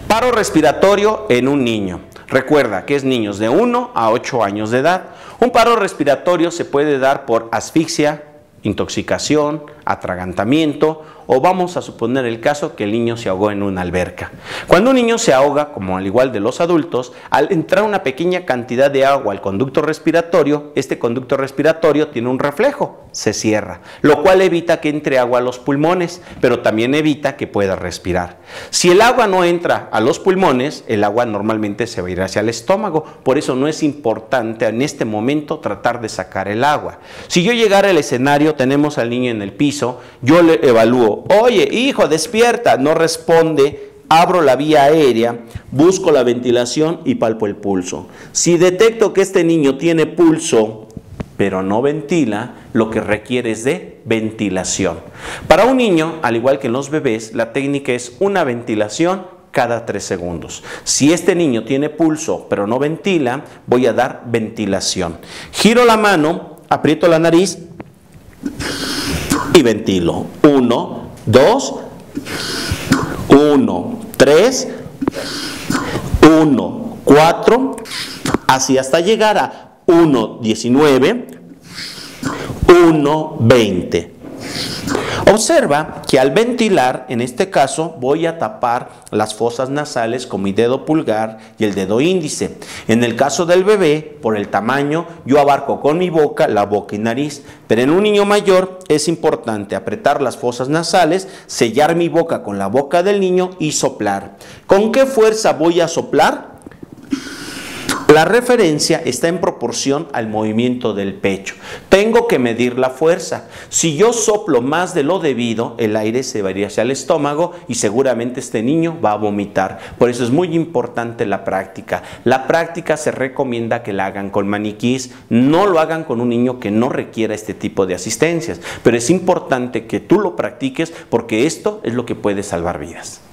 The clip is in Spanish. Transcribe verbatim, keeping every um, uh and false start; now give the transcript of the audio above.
Paro respiratorio en un niño. Recuerda que es niños de uno a ocho años de edad. Un paro respiratorio se puede dar por asfixia, intoxicación, atragantamiento, o vamos a suponer el caso que el niño se ahogó en una alberca. Cuando un niño se ahoga, como al igual de los adultos, al entrar una pequeña cantidad de agua al conducto respiratorio, este conducto respiratorio tiene un reflejo, se cierra, lo cual evita que entre agua a los pulmones, pero también evita que pueda respirar. Si el agua no entra a los pulmones, el agua normalmente se va a ir hacia el estómago, por eso no es importante en este momento tratar de sacar el agua. Si yo llegara al escenario, tenemos al niño en el piso, yo le evalúo, oye, hijo, despierta, no responde, abro la vía aérea, busco la ventilación y palpo el pulso. Si detecto que este niño tiene pulso, pero no ventila, lo que requiere es de ventilación. Para un niño, al igual que en los bebés, la técnica es una ventilación cada tres segundos. Si este niño tiene pulso, pero no ventila, voy a dar ventilación. Giro la mano, aprieto la nariz y ventilo. Uno, dos, uno, tres, uno, cuatro, así hasta llegar a uno, diecinueve, uno, veinte. Observa que al ventilar, en este caso, voy a tapar las fosas nasales con mi dedo pulgar y el dedo índice. En el caso del bebé, por el tamaño, yo abarco con mi boca la boca y nariz. Pero en un niño mayor es importante apretar las fosas nasales, sellar mi boca con la boca del niño y soplar. ¿Con qué fuerza voy a soplar? La referencia está en proporción al movimiento del pecho. Tengo que medir la fuerza. Si yo soplo más de lo debido, el aire se va a ir hacia el estómago y seguramente este niño va a vomitar. Por eso es muy importante la práctica. La práctica se recomienda que la hagan con maniquís. No lo hagan con un niño que no requiera este tipo de asistencias. Pero es importante que tú lo practiques porque esto es lo que puede salvar vidas.